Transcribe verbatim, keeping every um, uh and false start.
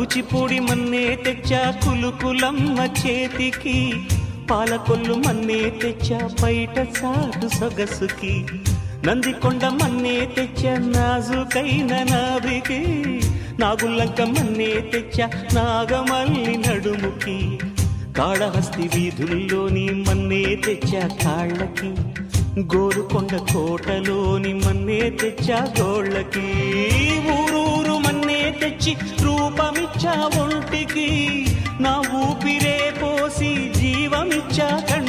కూచిపూడి మన్నే తెచ్చా కులుకులమ్మ చేతికి, పాలకొల్లు మన్నే తెచ్చా బయట చాటు సొగసుకి, నందికొండ మన్నే తెచ్చా నాజుకైన నాభికి, నాగుల్లంక మన్నే తెచ్చా నాగమల్లి నడుముకి, కాళహస్తి వీధుల్లోని మన్నే తెచ్చా కాళ్ళకి, గోరుకొండ కోటలోని మన్నే తెచ్చా గోళ్ళకి, ఊరూరు మన్నే తెచ్చి రూపమిచ్చా ఒంటికి, నా ఊపిరే పోసి జీవమిచ్చా